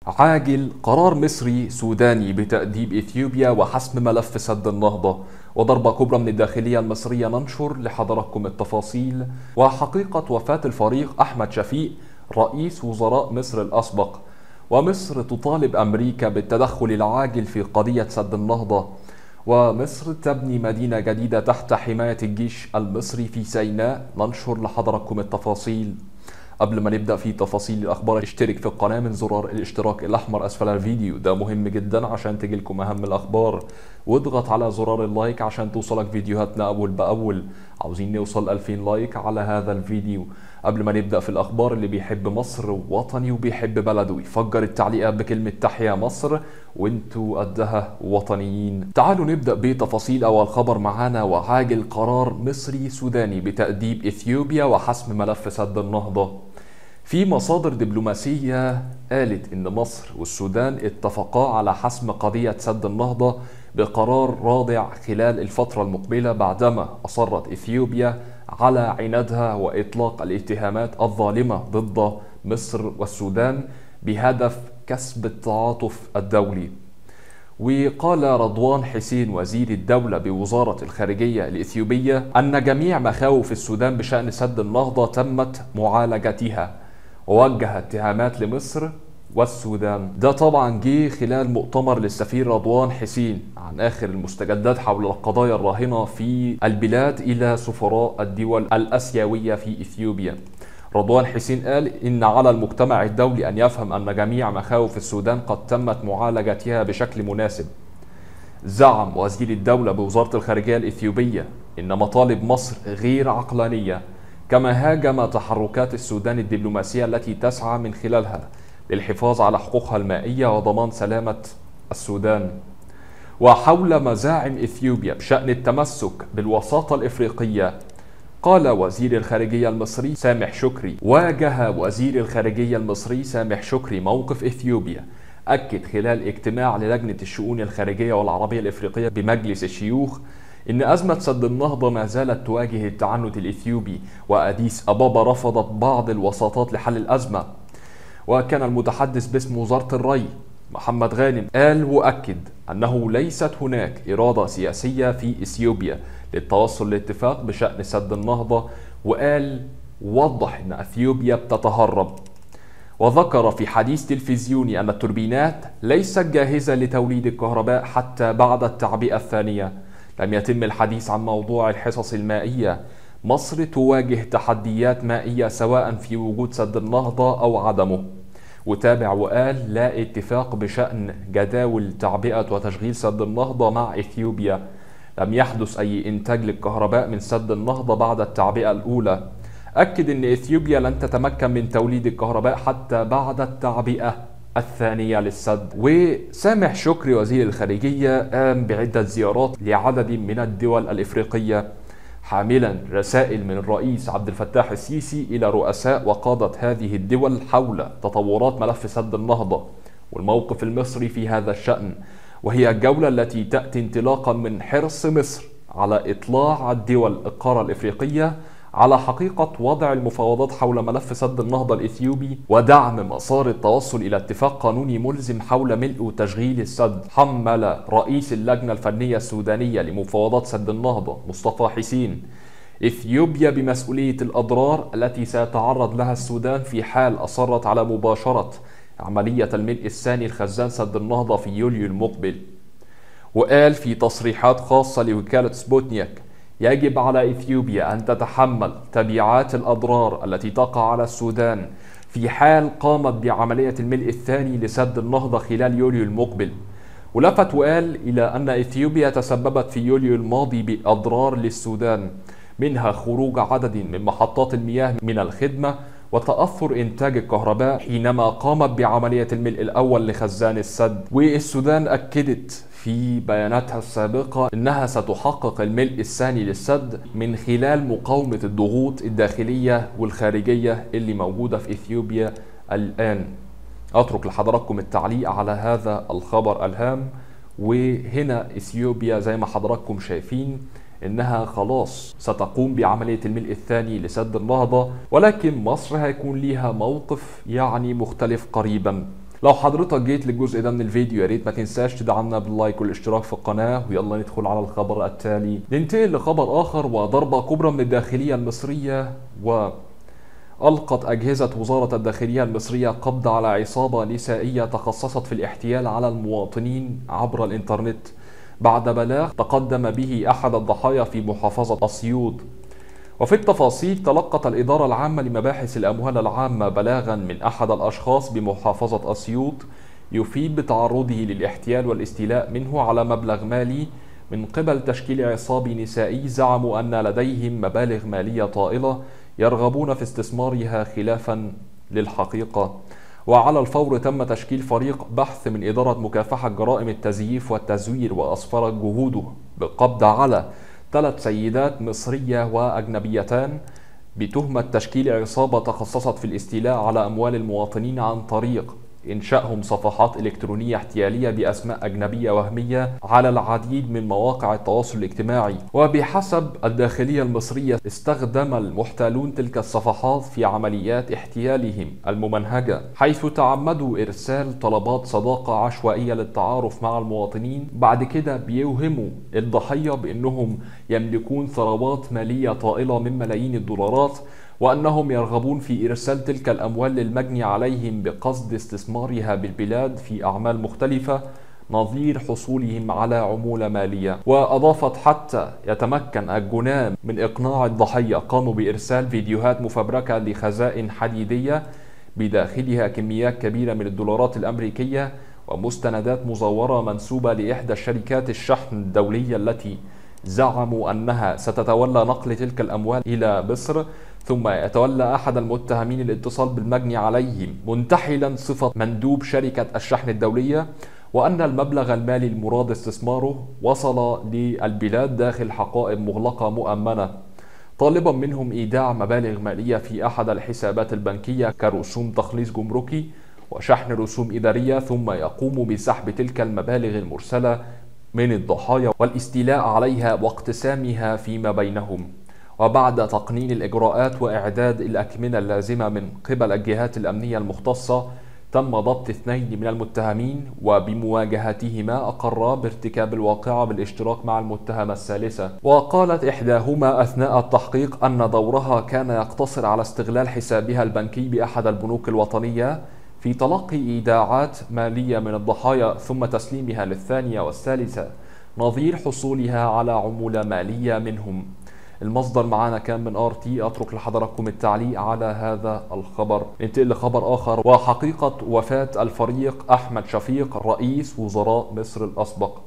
عاجل قرار مصري سوداني بتأديب إثيوبيا وحسم ملف سد النهضة، وضربة كبرى من الداخلية المصرية. ننشر لحضراتكم التفاصيل وحقيقة وفاة الفريق أحمد شفيق رئيس وزراء مصر الأسبق. ومصر تطالب أمريكا بالتدخل العاجل في قضية سد النهضة، ومصر تبني مدينة جديدة تحت حماية الجيش المصري في سيناء. ننشر لحضراتكم التفاصيل. قبل ما نبدأ في تفاصيل الأخبار، اشترك في القناة من زرار الاشتراك الأحمر أسفل الفيديو، ده مهم جدا عشان تجيلكم أهم الأخبار، واضغط على زرار اللايك عشان توصلك فيديوهاتنا أول بأول. عاوزين نوصل 2000 لايك على هذا الفيديو. قبل ما نبدأ في الأخبار، اللي بيحب مصر ووطني وبيحب بلده يفجر التعليقات بكلمة تحيا مصر، وانتوا قدها وطنيين. تعالوا نبدأ بتفاصيل أول خبر معانا، وعاجل قرار مصري سوداني بتأديب إثيوبيا وحسم ملف سد النهضة. في مصادر دبلوماسية قالت إن مصر والسودان اتفقا على حسم قضية سد النهضة بقرار رادع خلال الفترة المقبلة، بعدما أصرت إثيوبيا على عنادها وإطلاق الاتهامات الظالمة ضد مصر والسودان بهدف كسب التعاطف الدولي. وقال رضوان حسين وزير الدولة بوزارة الخارجية الإثيوبية أن جميع مخاوف السودان بشأن سد النهضة تمت معالجتها، ووجه اتهامات لمصر والسودان. ده طبعا جه خلال مؤتمر للسفير رضوان حسين عن آخر المستجدات حول القضايا الراهنة في البلاد إلى سفراء الدول الآسيوية في إثيوبيا. رضوان حسين قال إن على المجتمع الدولي أن يفهم أن جميع مخاوف السودان قد تمت معالجتها بشكل مناسب. زعم وزير الدولة بوزارة الخارجية الإثيوبية إن مطالب مصر غير عقلانية، كما هاجم تحركات السودان الدبلوماسية التي تسعى من خلالها للحفاظ على حقوقها المائية وضمان سلامة السودان. وحول مزاعم إثيوبيا بشأن التمسك بالوساطة الإفريقية، قال وزير الخارجية المصري سامح شكري، واجه وزير الخارجية المصري سامح شكري موقف إثيوبيا. أكد خلال اجتماع للجنة الشؤون الخارجية والعربية الإفريقية بمجلس الشيوخ إن أزمة سد النهضة ما زالت تواجه التعنت الإثيوبي، وأديس أبابا رفضت بعض الوساطات لحل الأزمة. وكان المتحدث باسم وزارة الري محمد غانم قال وأكد أنه ليست هناك إرادة سياسية في إثيوبيا للتوصل لاتفاق بشأن سد النهضة، وقال وضح أن إثيوبيا بتتهرب. وذكر في حديث تلفزيوني أن التوربينات ليست جاهزة لتوليد الكهرباء حتى بعد التعبئة الثانية. لم يتم الحديث عن موضوع الحصص المائية. مصر تواجه تحديات مائية سواء في وجود سد النهضة أو عدمه. وتابع وقال لا اتفاق بشأن جداول تعبئة وتشغيل سد النهضة مع إثيوبيا. لم يحدث أي إنتاج للكهرباء من سد النهضة بعد التعبئة الأولى. أكد أن إثيوبيا لن تتمكن من توليد الكهرباء حتى بعد التعبئة الثانية للسد. وسامح شكري وزير الخارجية قام بعدة زيارات لعدد من الدول الإفريقية، حاملا رسائل من الرئيس عبد الفتاح السيسي إلى رؤساء وقادة هذه الدول حول تطورات ملف سد النهضة والموقف المصري في هذا الشأن. وهي الجولة التي تأتي انطلاقا من حرص مصر على إطلاع الدول القارة الإفريقية على حقيقة وضع المفاوضات حول ملف سد النهضة الإثيوبي، ودعم مسار التوصل إلى اتفاق قانوني ملزم حول ملء وتشغيل السد. حمل رئيس اللجنة الفنية السودانية لمفاوضات سد النهضة مصطفى حسين إثيوبيا بمسؤولية الأضرار التي سيتعرض لها السودان في حال أصرت على مباشرة عملية الملء الثاني لخزان سد النهضة في يوليو المقبل. وقال في تصريحات خاصة لوكالة سبوتنيك يجب على إثيوبيا أن تتحمل تبعات الأضرار التي تقع على السودان في حال قامت بعملية الملء الثاني لسد النهضة خلال يوليو المقبل. ولفت وقال إلى أن إثيوبيا تسببت في يوليو الماضي بأضرار للسودان، منها خروج عدد من محطات المياه من الخدمة وتأثر إنتاج الكهرباء حينما قامت بعملية الملء الأول لخزان السد. والسودان أكدت في بياناتها السابقة أنها ستحقق الملء الثاني للسد من خلال مقاومة الضغوط الداخلية والخارجية اللي موجودة في إثيوبيا الآن. أترك لحضراتكم التعليق على هذا الخبر الهام. وهنا إثيوبيا زي ما حضراتكم شايفين إنها خلاص ستقوم بعملية الملء الثاني لسد النهضة، ولكن مصر هيكون ليها موقف يعني مختلف قريبا. لو حضرتك جيت للجزء ده من الفيديو يا ريت ما تنساش تدعمنا باللايك والاشتراك في القناة، ويلا ندخل على الخبر التالي. ننتقل لخبر آخر، وضربة كبرى من الداخلية المصرية. ألقت أجهزة وزارة الداخلية المصرية قبض على عصابة نسائية تخصصت في الاحتيال على المواطنين عبر الإنترنت بعد بلاغ تقدم به أحد الضحايا في محافظة أسيوط. وفي التفاصيل، تلقت الإدارة العامة لمباحث الأموال العامة بلاغا من أحد الأشخاص بمحافظة أسيوط يفيد بتعرضه للاحتيال والاستيلاء منه على مبلغ مالي من قبل تشكيل عصابي نسائي زعموا أن لديهم مبالغ مالية طائلة يرغبون في استثمارها خلافا للحقيقة. وعلى الفور تم تشكيل فريق بحث من إدارة مكافحة جرائم التزييف والتزوير، وأسفرت جهوده بالقبض على 3 سيدات مصرية وأجنبيتان بتهمة تشكيل عصابة تخصصت في الاستيلاء على أموال المواطنين عن طريق إنشائهم صفحات إلكترونية احتيالية بأسماء أجنبية وهمية على العديد من مواقع التواصل الاجتماعي. وبحسب الداخلية المصرية، استخدم المحتالون تلك الصفحات في عمليات احتيالهم الممنهجة، حيث تعمدوا إرسال طلبات صداقة عشوائية للتعارف مع المواطنين. بعد كده بيوهموا الضحية بأنهم يملكون ثروات مالية طائلة من ملايين الدولارات، وأنهم يرغبون في إرسال تلك الأموال للمجني عليهم بقصد استثمارها بالبلاد في أعمال مختلفة نظير حصولهم على عمولة مالية. وأضافت حتى يتمكن الجنان من إقناع الضحية قاموا بإرسال فيديوهات مفبركة لخزائن حديدية بداخلها كميات كبيرة من الدولارات الأمريكية ومستندات مزورة منسوبة لإحدى شركات الشحن الدولية التي زعموا أنها ستتولى نقل تلك الأموال إلى مصر، ثم يتولى أحد المتهمين الاتصال بالمجني عليهم منتحلا صفة مندوب شركة الشحن الدولية، وأن المبلغ المالي المراد استثماره وصل للبلاد داخل حقائب مغلقة مؤمنة، طالبا منهم إيداع مبالغ مالية في أحد الحسابات البنكية كرسوم تخليص جمركي وشحن رسوم إدارية، ثم يقوم بسحب تلك المبالغ المرسلة من الضحايا والاستيلاء عليها واقتسامها فيما بينهم. وبعد تقنين الإجراءات وإعداد الأكمنة اللازمة من قبل الجهات الأمنية المختصة، تم ضبط 2 من المتهمين، وبمواجهتهما أقرا بارتكاب الواقعة بالاشتراك مع المتهمة الثالثة. وقالت إحداهما أثناء التحقيق أن دورها كان يقتصر على استغلال حسابها البنكي بأحد البنوك الوطنية في تلقي إيداعات مالية من الضحايا ثم تسليمها للثانية والثالثة نظير حصولها على عمولة مالية منهم. المصدر معانا كان من RT. أترك لحضراتكم التعليق على هذا الخبر. ننتقل لخبر آخر، وحقيقة وفاة الفريق أحمد شفيق رئيس وزراء مصر الأسبق.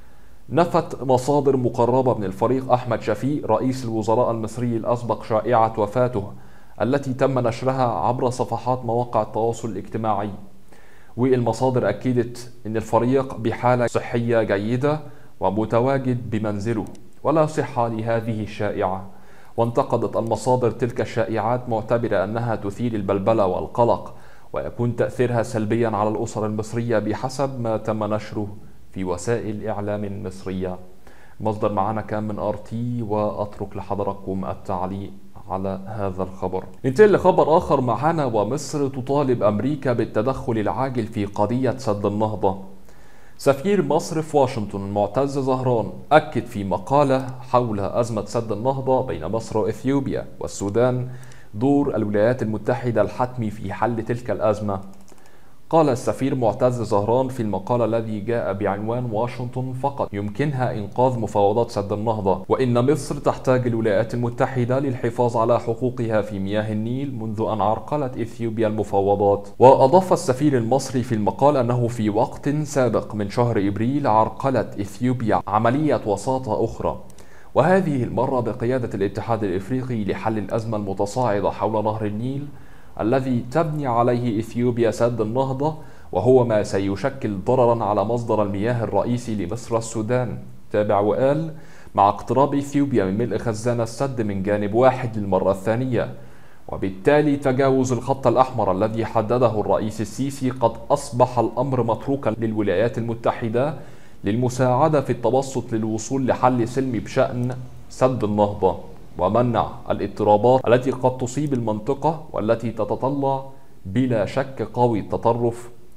نفت مصادر مقربة من الفريق أحمد شفيق رئيس الوزراء المصري الأسبق شائعة وفاته التي تم نشرها عبر صفحات مواقع التواصل الاجتماعي. والمصادر أكدت أن الفريق بحالة صحية جيدة ومتواجد بمنزله، ولا صحة لهذه الشائعة. وانتقدت المصادر تلك الشائعات معتبرة أنها تثير البلبلة والقلق ويكون تأثيرها سلبيا على الأسر المصرية بحسب ما تم نشره في وسائل الإعلام مصرية. مصدر معنا كان من RT، وأترك لحضراتكم التعليق على هذا الخبر. ننتقل لخبر آخر معنا، ومصر تطالب أمريكا بالتدخل العاجل في قضية سد النهضة. سفير مصر في واشنطن معتز زهران أكد في مقالة حول أزمة سد النهضة بين مصر وإثيوبيا والسودان دور الولايات المتحدة الحتمي في حل تلك الأزمة. قال السفير معتز زهران في المقال الذي جاء بعنوان واشنطن فقط يمكنها إنقاذ مفاوضات سد النهضة، وإن مصر تحتاج الولايات المتحدة للحفاظ على حقوقها في مياه النيل منذ أن عرقلت إثيوبيا المفاوضات. وأضاف السفير المصري في المقال أنه في وقت سابق من شهر إبريل عرقلت إثيوبيا عملية وساطة أخرى، وهذه المرة بقيادة الاتحاد الإفريقي لحل الأزمة المتصاعدة حول نهر النيل الذي تبني عليه إثيوبيا سد النهضة، وهو ما سيشكل ضررا على مصدر المياه الرئيسي لمصر السودان. تابع وقال: مع اقتراب إثيوبيا من ملء خزان السد من جانب واحد للمرة الثانية، وبالتالي تجاوز الخط الأحمر الذي حدده الرئيس السيسي، قد أصبح الأمر متروكا للولايات المتحدة للمساعدة في التوسط للوصول لحل سلمي بشأن سد النهضة ومنع الاضطرابات التي قد تصيب المنطقة والتي تتطلع بلا شك قوي التطرف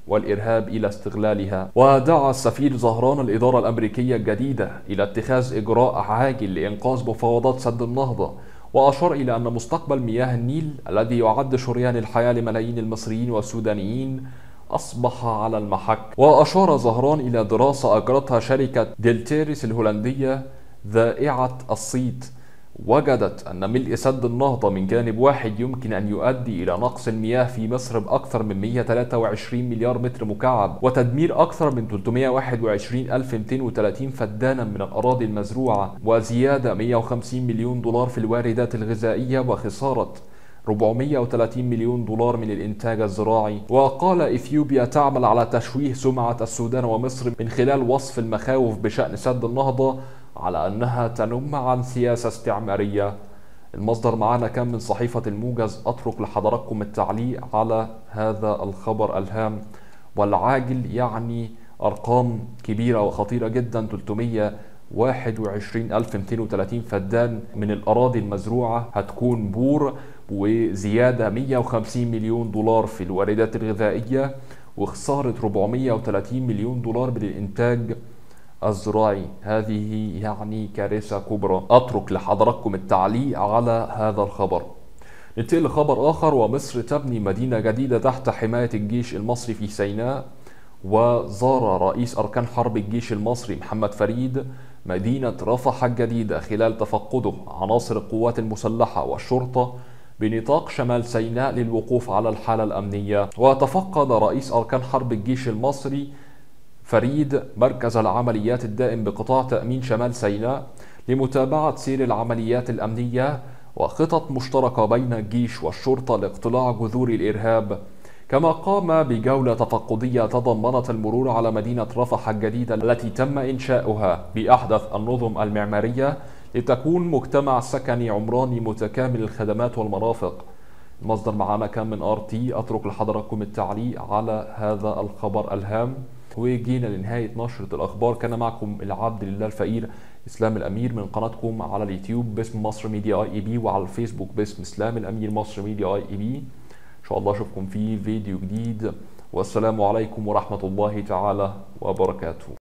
والإرهاب إلى استغلالها. ودعا السفير زهران الإدارة الأمريكية الجديدة إلى اتخاذ إجراء عاجل لإنقاذ مفاوضات سد النهضة، وأشار إلى أن مستقبل مياه النيل الذي يعد شريان الحياة لملايين المصريين والسودانيين أصبح على المحك. وأشار زهران إلى دراسة أجرتها شركة ديلتيريس الهولندية ذائعة الصيت، وجدت أن ملء سد النهضة من جانب واحد يمكن أن يؤدي إلى نقص المياه في مصر بأكثر من 123 مليار متر مكعب، وتدمير أكثر من 321,230 فدانا من الأراضي المزروعة، وزيادة 150 مليون دولار في الواردات الغذائية، وخسارة 430 مليون دولار من الإنتاج الزراعي. وقال إثيوبيا تعمل على تشويه سمعة السودان ومصر من خلال وصف المخاوف بشأن سد النهضة على أنها تنم عن سياسة استعمارية. المصدر معنا كان من صحيفة الموجز. أترك لحضراتكم التعليق على هذا الخبر الهام والعاجل، يعني أرقام كبيرة وخطيرة جدا. 321,230 فدان من الأراضي المزروعة هتكون بور، وزيادة 150 مليون دولار في الواردات الغذائية، وخسارة 430 مليون دولار من الإنتاج الزراعي. هذه يعني كارثة كبرى. أترك لحضراتكم التعليق على هذا الخبر. ننتقل لخبر آخر، ومصر تبني مدينة جديدة تحت حماية الجيش المصري في سيناء. وزار رئيس أركان حرب الجيش المصري محمد فريد مدينة رفح الجديدة خلال تفقده عناصر القوات المسلحة والشرطة بنطاق شمال سيناء للوقوف على الحالة الأمنية. وتفقد رئيس أركان حرب الجيش المصري فريد مركز العمليات الدائم بقطاع تأمين شمال سيناء لمتابعة سير العمليات الأمنية وخطط مشتركة بين الجيش والشرطة لاقتلاع جذور الإرهاب. كما قام بجولة تفقدية تضمنت المرور على مدينة رفح الجديدة التي تم إنشاؤها بأحدث النظم المعمارية لتكون مجتمع سكني عمراني متكامل الخدمات والمرافق. المصدر معنا كان من RT. أترك لحضراتكم التعليق على هذا الخبر الهام. وجينا لنهاية نشرة الأخبار. كان معكم العبد لله الفقير إسلام الأمير من قناتكم على اليوتيوب باسم مصر ميديا اي بي، وعلى الفيسبوك باسم إسلام الأمير مصر ميديا اي بي. إن شاء الله أشوفكم في فيديو جديد، والسلام عليكم ورحمة الله تعالى وبركاته.